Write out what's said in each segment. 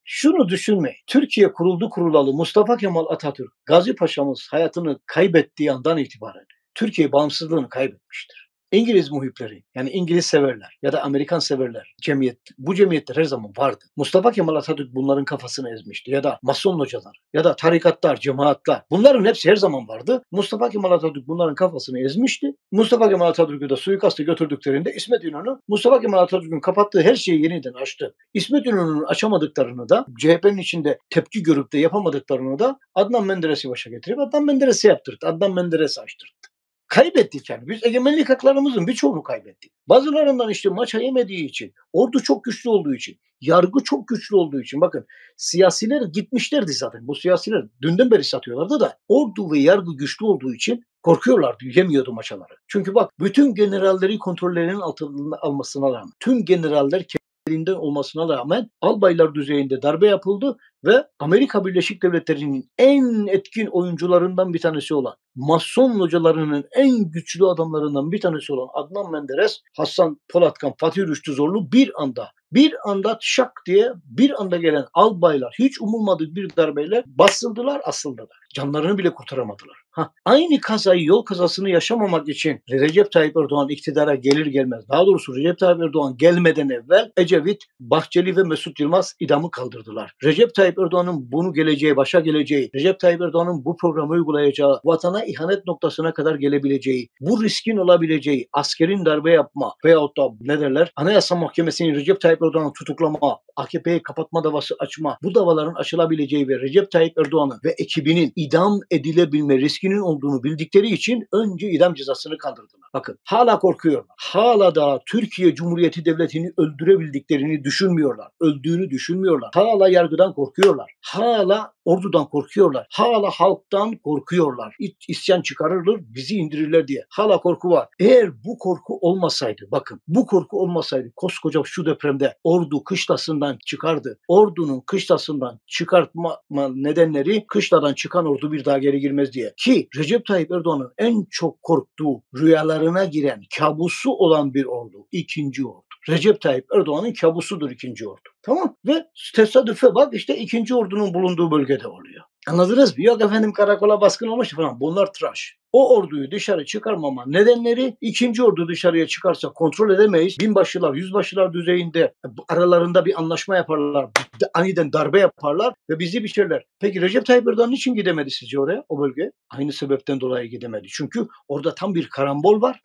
Şunu düşünmeyin. Türkiye kuruldu kurulalı Mustafa Kemal Atatürk, Gazi Paşa'mız hayatını kaybettiği andan itibaren Türkiye bağımsızlığını kaybetmiştir. İngiliz muhipleri, yani İngiliz severler ya da Amerikan severler, bu cemiyetler her zaman vardı. Mustafa Kemal Atatürk bunların kafasını ezmişti ya da Mason hocalar ya da tarikatlar, cemaatler, bunların hepsi her zaman vardı. Mustafa Kemal Atatürk bunların kafasını ezmişti. Mustafa Kemal Atatürk'ü de suikasta götürdüklerinde İsmet İnönü Mustafa Kemal Atatürk'ün kapattığı her şeyi yeniden açtı. İsmet İnönü'nün açamadıklarını da, CHP'nin içinde tepki görüp de yapamadıklarını da Adnan Menderes'i başa getirip Adnan Menderes'i yaptırdı. Adnan Menderes'i açtırdı. Kaybettik yani. Biz egemenlik haklarımızın birçoğunu kaybettik. Bazılarından işte maça yemediği için, ordu çok güçlü olduğu için, yargı çok güçlü olduğu için, bakın siyasiler gitmişlerdi zaten. Bu siyasiler dünden beri satıyorlardı da ordu ve yargı güçlü olduğu için korkuyorlardı, yemiyordu maçaları. Çünkü bak, bütün generalleri kontrollerinin altına almasına rağmen, tüm generaller elinden olmasına rağmen albaylar düzeyinde darbe yapıldı ve Amerika Birleşik Devletleri'nin en etkin oyuncularından bir tanesi olan, Mason hocalarının en güçlü adamlarından bir tanesi olan Adnan Menderes, Hasan Polatkan, Fatih Rüştü Zorlu bir anda şak diye bir anda gelen albaylar hiç umulmadık bir darbeyle basıldılar, asıldılar. Canlarını bile kurtaramadılar. Aynı kazayı, yol kazasını yaşamamak için Recep Tayyip Erdoğan iktidara gelir gelmez, daha doğrusu Recep Tayyip Erdoğan gelmeden evvel Ecevit, Bahçeli ve Mesut Yılmaz idamı kaldırdılar. Recep Tayyip Erdoğan'ın bunu geleceği, başa geleceği, Recep Tayyip Erdoğan'ın bu programı uygulayacağı, vatana ihanet noktasına kadar gelebileceği, bu riskin olabileceği, askerin darbe yapma veyahut da ne derler, Anayasa Mahkemesi'nin Recep Tayyip Erdoğan'ı tutuklama, AKP'yi kapatma davası açma, bu davaların açılabileceği ve Recep Tayyip Erdoğan'ın ve ekibinin idam edilebilme riskinin olduğunu bildikleri için önce idam cezasını kaldırdılar. Bakın, hala korkuyorlar. Hala da Türkiye Cumhuriyeti Devleti'ni öldürebildiklerini düşünmüyorlar. Öldüğünü düşünmüyorlar. Hala yargıdan korkuyorlar. Hala ordudan korkuyorlar. Hala halktan korkuyorlar. İsyan çıkarırlar, bizi indirirler diye. Hala korku var. Eğer bu korku olmasaydı, bakın, bu korku olmasaydı koskoca şu depremde ordu kışlasından çıkardı. Ordunun kışlasından çıkartma nedenleri, kışladan çıkan ordu bir daha geri girmez diye. Ki Recep Tayyip Erdoğan'ın en çok korktuğu, rüyalarına giren, kabusu olan bir ordu, ikinci ordu. Recep Tayyip Erdoğan'ın kabusudur ikinci ordu. Tamam, ve tesadüfe bak, işte ikinci ordunun bulunduğu bölgede oluyor. Anladınız mı? Yok efendim, karakola baskın olmuş falan, bunlar tıraş. O orduyu dışarı çıkarmama nedenleri, ikinci ordu dışarıya çıkarsa kontrol edemeyiz. Binbaşılar, yüzbaşılar düzeyinde aralarında bir anlaşma yaparlar. Aniden darbe yaparlar ve bizi biçerler. Peki Recep Tayyip Erdoğan niçin gidemedi sizce oraya, o bölge? Aynı sebepten dolayı gidemedi. Çünkü orada tam bir karambol var.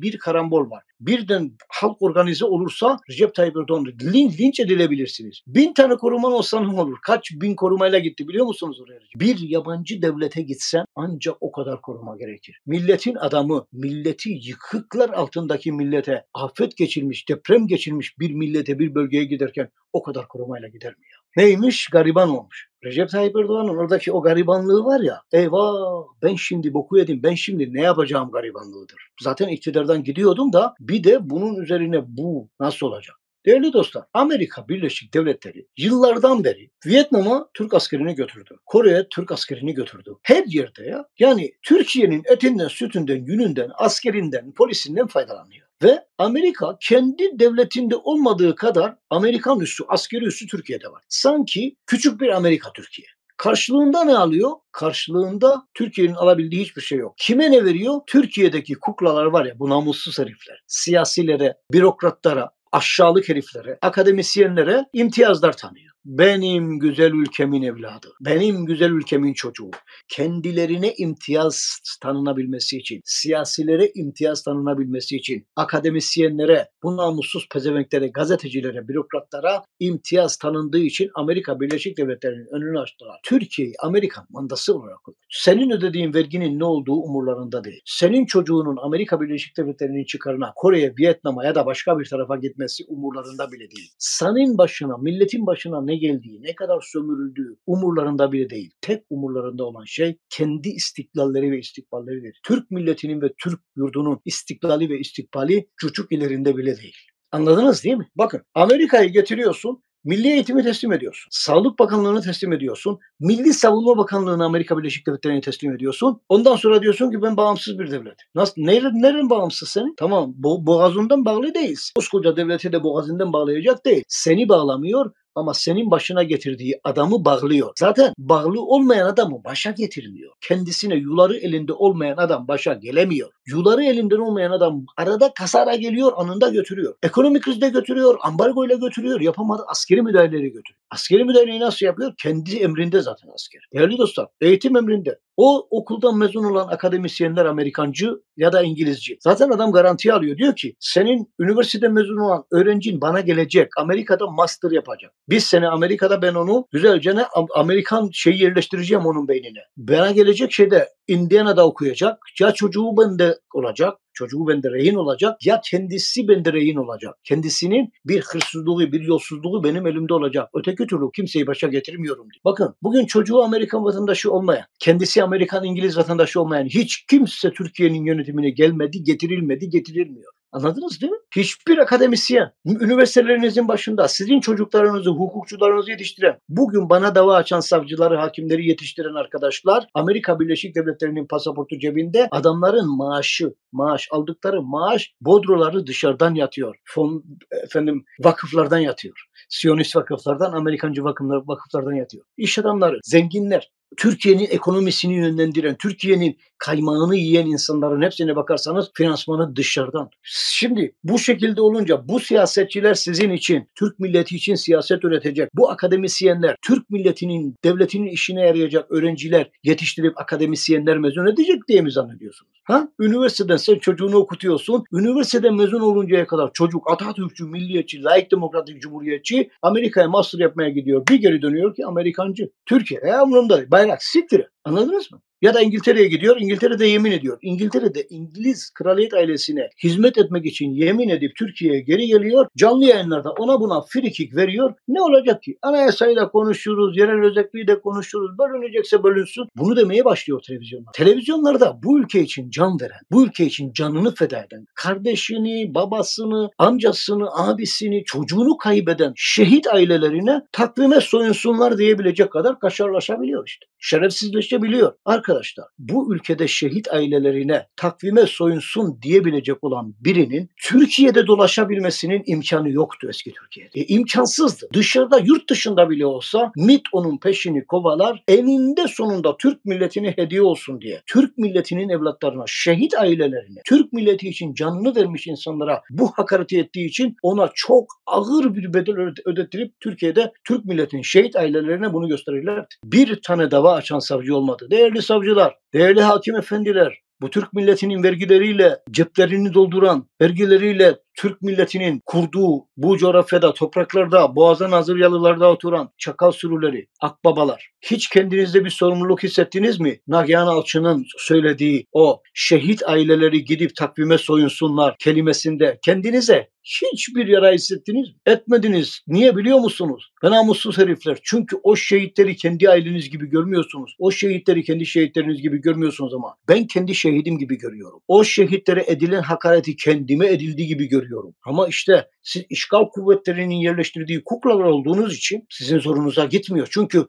Birden halk organize olursa Recep Tayyip Erdoğan linç edilebilirsiniz. 1000 tane koruman olsa ne olur? Kaç bin korumayla gitti biliyor musunuz oraya? Bir yabancı devlete gitsen ancak o kadar koruma gerekir. Milletin adamı, milleti yıkıklar altındaki millete, afet geçirmiş, deprem geçirmiş bir millete, bir bölgeye giderken o kadar korumayla gider mi ya? Neymiş? Gariban olmuş. Recep Tayyip Erdoğan'ın oradaki o garibanlığı var ya, eyvah ben şimdi boku yedim, ben şimdi ne yapacağım garibanlığıdır. Zaten iktidardan gidiyordum da bir de bunun üzerine bu nasıl olacak? Değerli dostlar, Amerika Birleşik Devletleri yıllardan beri Vietnam'a Türk askerini götürdü. Kore'ye Türk askerini götürdü. Her yerde ya. Yani Türkiye'nin etinden, sütünden, yününden, askerinden, polisinden faydalanıyor. Ve Amerika kendi devletinde olmadığı kadar Amerikan üssü, askeri üssü Türkiye'de var. Sanki küçük bir Amerika Türkiye. Karşılığında ne alıyor? Karşılığında Türkiye'nin alabildiği hiçbir şey yok. Kime ne veriyor? Türkiye'deki kuklalar var ya, bu namussuz herifler. Siyasilere, bürokratlara, aşağılık heriflere, akademisyenlere imtiyazlar tanıyor. Benim güzel ülkemin evladı, benim güzel ülkemin çocuğu. Kendilerine imtiyaz tanınabilmesi için, siyasilere imtiyaz tanınabilmesi için, akademisyenlere, bu namussuz pezevenklere, gazetecilere, bürokratlara imtiyaz tanındığı için Amerika Birleşik Devletleri'nin önünü açtılar. Türkiye'yi Amerikan mandası olarak kullanıyor. Senin ödediğin verginin ne olduğu umurlarında değil. Senin çocuğunun Amerika Birleşik Devletleri'nin çıkarına, Kore'ye, Vietnam'a ya da başka bir tarafa gitmesi umurlarında bile değil. Senin başına, milletin başına ne geldiği, ne kadar sömürüldüğü umurlarında bile değil. Tek umurlarında olan şey kendi istiklalleri ve istikballeridir. Türk milletinin ve Türk yurdunun istiklali ve istikbali çocuk ilerinde bile değil. Anladınız değil mi? Bakın, Amerika'yı getiriyorsun, Milli Eğitimi teslim ediyorsun. Sağlık Bakanlığı'nı teslim ediyorsun. Milli Savunma Bakanlığı'nı Amerika Birleşik Devletleri'ne teslim ediyorsun. Ondan sonra diyorsun ki ben bağımsız bir devlet. Nasıl? Nereden bağımsız senin? Tamam, boğazından bağlı değiliz. Koskoca devleti de boğazından bağlayacak değil. Seni bağlamıyor. ama senin başına getirdiği adamı bağlıyor. Zaten bağlı olmayan adamı başa getirmiyor. Kendisine yuları elinde olmayan adam başa gelemiyor. Yuları elinden olmayan adam arada kasara geliyor, anında götürüyor. Ekonomik krizde götürüyor, ambargoyla götürüyor, yapamadı askeri müdahaleleri götürüyor. Askeri müdahaleyi nasıl yapıyor? Kendi emrinde zaten asker. Değerli dostlar, eğitim emrinde. O okuldan mezun olan akademisyenler Amerikancı ya da İngilizce. Zaten adam garantiye alıyor. Diyor ki senin üniversiteden mezun olan öğrencin bana gelecek. Amerika'da master yapacak. Bir sene Amerika'da ben onu güzelce Amerikan şeyi yerleştireceğim onun beynine. Bana gelecek şeyde Indiana'da okuyacak. Ya çocuğu bende olacak. Çocuğu bende rehin olacak ya kendisi bende rehin olacak. Kendisinin bir hırsızlığı, bir yolsuzluğu benim elimde olacak. Öteki türlü kimseyi başa getirmiyorum diyor. Bakın bugün çocuğu Amerikan vatandaşı olmayan, kendisi Amerikan İngiliz vatandaşı olmayan hiç kimse Türkiye'nin yönetimine gelmedi, getirilmedi, getirilmiyor. Anladınız değil mi? Hiçbir akademisyen, üniversitelerinizin başında sizin çocuklarınızı, hukukçularınızı yetiştiren, bugün bana dava açan savcıları, hakimleri yetiştiren arkadaşlar, Amerika Birleşik Devletleri'nin pasaportu cebinde, adamların aldıkları maaş bodroları dışarıdan yatıyor. Vakıflardan yatıyor. Siyonist vakıflardan, Amerikancı vakıflardan yatıyor. İş adamları, zenginler, Türkiye'nin ekonomisini yönlendiren, Türkiye'nin kaymağını yiyen insanların hepsine bakarsanız finansmanı dışarıdan. Şimdi bu şekilde olunca bu siyasetçiler sizin için, Türk milleti için siyaset üretecek. Bu akademisyenler, Türk milletinin, devletinin işine yarayacak öğrenciler yetiştirip akademisyenler mezun edecek diye mi zannediyorsunuz? Üniversiteden sen çocuğunu okutuyorsun. Üniversiteden mezun oluncaya kadar çocuk Atatürkçü, milliyetçi, layık demokratik cumhuriyetçi Amerika'ya master yapmaya gidiyor. Bir geri dönüyor ki Amerikancı. Türkiye umurumda bayrak siktir. Anladınız mı? Ya da İngiltere'ye gidiyor, İngiltere'de yemin ediyor. İngiltere'de İngiliz kraliyet ailesine hizmet etmek için yemin edip Türkiye'ye geri geliyor. Canlı yayınlarda ona buna frikik veriyor. Ne olacak ki? Anayasayı da konuşuruz, yerel özelliği de konuşuruz. Bölünecekse bölünsün. Bunu demeye başlıyor televizyonlar. Televizyonlarda bu ülke için can veren, bu ülke için canını feda eden, kardeşini, babasını, amcasını, abisini, çocuğunu kaybeden şehit ailelerine takvime soyunsunlar diyebilecek kadar kaşarlaşabiliyor işte. Şerefsizleşebiliyor. Arkadaşlar bu ülkede şehit ailelerine takvime soyunsun diyebilecek olan birinin Türkiye'de dolaşabilmesinin imkanı yoktu eski Türkiye'de. İmkansızdı. Dışarıda, yurt dışında bile olsa MİT onun peşini kovalar, eninde sonunda Türk milletine hediye olsun diye, Türk milletinin evlatlarına, şehit ailelerine, Türk milleti için canını vermiş insanlara bu hakareti ettiği için ona çok ağır bir bedel ödettirip Türkiye'de Türk milletinin şehit ailelerine bunu gösterirlerdi. Bir tane dava açan savcı olmadı. Değerli savcılar, değerli hakim efendiler, bu Türk milletinin vergileriyle ceplerini dolduran, vergileriyle Türk milletinin kurduğu bu coğrafyada, topraklarda, boğazdan Hazıryalılarda oturan çakal sürüleri, akbabalar. Hiç kendinizde bir sorumluluk hissettiniz mi? Nagihan Alçı'nın söylediği o şehit aileleri gidip takvime soyunsunlar kelimesinde kendinize hiçbir yara hissettiniz mi? Etmediniz. Niye biliyor musunuz? Namussuz herifler. Çünkü o şehitleri kendi aileniz gibi görmüyorsunuz. O şehitleri kendi şehitleriniz gibi görmüyorsunuz ama ben kendi şehidim gibi görüyorum. O şehitlere edilen hakareti kendime edildiği gibi görüyorum. Ama işte siz işgal kuvvetlerinin yerleştirdiği kuklalar olduğunuz için sizin zorunuza gitmiyor. Çünkü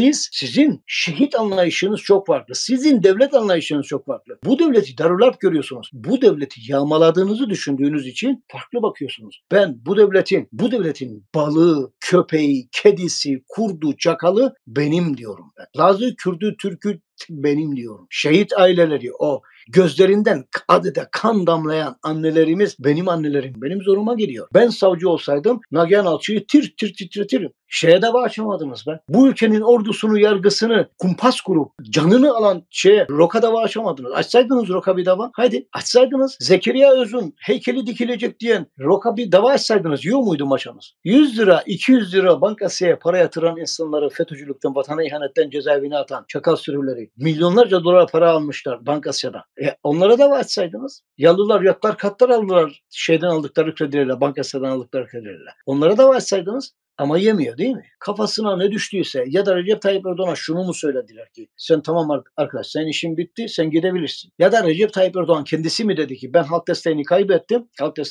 sizin şehit anlayışınız çok farklı. Sizin devlet anlayışınız çok farklı. Bu devleti Darülharp görüyorsunuz. Bu devleti yağmaladığınızı düşündüğünüz için farklı bakıyorsunuz. Ben bu devletin balığı, köpeği, kedisi, kurdu, çakalı benim diyorum ben. Lazı, Kürdü, Türkü benim diyorum. Şehit aileleri, o gözlerinden adeta kan damlayan annelerimiz benim annelerim. Benim zoruma geliyor. Ben savcı olsaydım Nagihan Alçı'yı titretirim. Şeye dava açamadınız be. Bu ülkenin ordusunu, yargısını kumpas kurup canını alan Roka dava açamadınız. Açsaydınız Roka bir dava. Haydi açsaydınız. Zekeriya Öz'ün heykeli dikilecek diyen Roka bir dava açsaydınız. Yiyor muydu maşanız? 100 lira, 200 lira bankasaya para yatıran insanları FETÖ'cülükten, vatana ihanetten cezaevine atan çakal sürüleri milyonlarca dolar para almışlar Bankasya'da. Onlara dava açsaydınız. Yalılar, yatlar, katlar aldılar şeyden aldıkları kredilerle, Bankasya'dan aldıkları kredilerle. Onlara dava açsaydınız. Ama yemiyor değil mi? Kafasına ne düştüyse ya da Recep Tayyip Erdoğan'a şunu mu söylediler ki sen tamam arkadaş senin işin bitti sen gidebilirsin. Ya da Recep Tayyip Erdoğan kendisi mi dedi ki ben halk desteğini kaybettim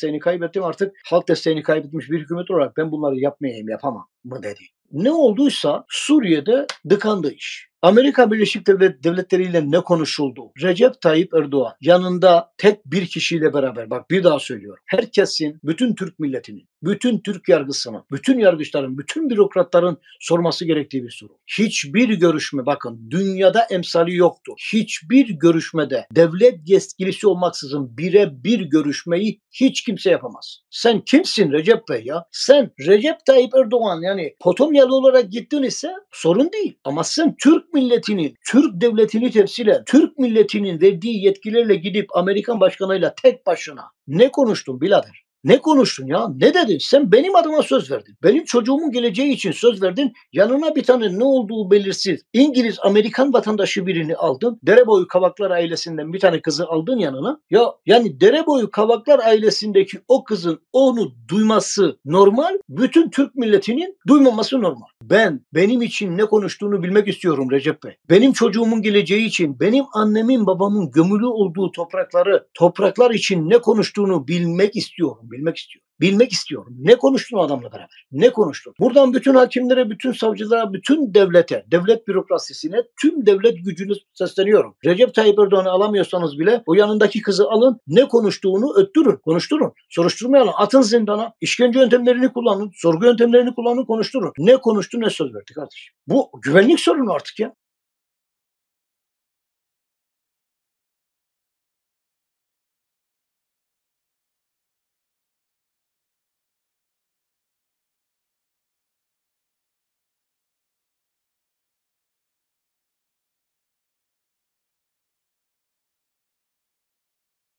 artık halk desteğini kaybetmiş bir hükümet olarak ben bunları yapamam mı dedi. Ne olduysa Suriye'de tıkandı iş. Amerika Birleşik Devletleri ile ne konuşuldu? Recep Tayyip Erdoğan yanında tek bir kişiyle beraber, bak bir daha söylüyorum. Herkesin, bütün Türk milletinin bütün Türk yargısının, bütün yargıçların, bütün bürokratların sorması gerektiği bir soru. Hiçbir görüşme, bakın dünyada emsali yoktur. Hiçbir görüşmede devlet yetkilisi olmaksızın birebir görüşmeyi hiç kimse yapamaz. Sen kimsin Recep Bey ya? Sen Recep Tayyip Erdoğan, yani Potomyalı olarak gittin ise sorun değil. Ama sen Türk milletinin, Türk devletini temsilen, Türk milletinin verdiği yetkilerle gidip Amerikan başkanıyla tek başına ne konuştun birader? Ne konuştun ya? Ne dedin? Sen benim adıma söz verdin. Benim çocuğumun geleceği için söz verdin. Yanına bir tane ne olduğu belirsiz İngiliz, Amerikan vatandaşı birini aldın. Dereboyu Kavaklar ailesinden bir tane kızı aldın yanına. Ya yani Dereboyu Kavaklar ailesindeki o kızın onu duyması normal. Bütün Türk milletinin duymaması normal. Benim için ne konuştuğunu bilmek istiyorum Recep Bey. Benim çocuğumun geleceği için, benim annemin babamın gömülü olduğu topraklar için ne konuştuğunu bilmek istiyorum. Bilmek istiyorum. Ne konuştun adamla beraber? Ne konuştun? Buradan bütün hakimlere, bütün savcılara, bütün devlete, devlet bürokrasisine, tüm devlet gücünü sesleniyorum. Recep Tayyip Erdoğan'ı alamıyorsanız bile o yanındaki kızı alın, ne konuştuğunu öttürün, konuşturun. Soruşturmayı alın, atın zindana, işkence yöntemlerini kullanın, sorgu yöntemlerini kullanın, konuşturun. Ne konuştu, ne söz verdi kardeşim? Bu güvenlik sorunu artık ya.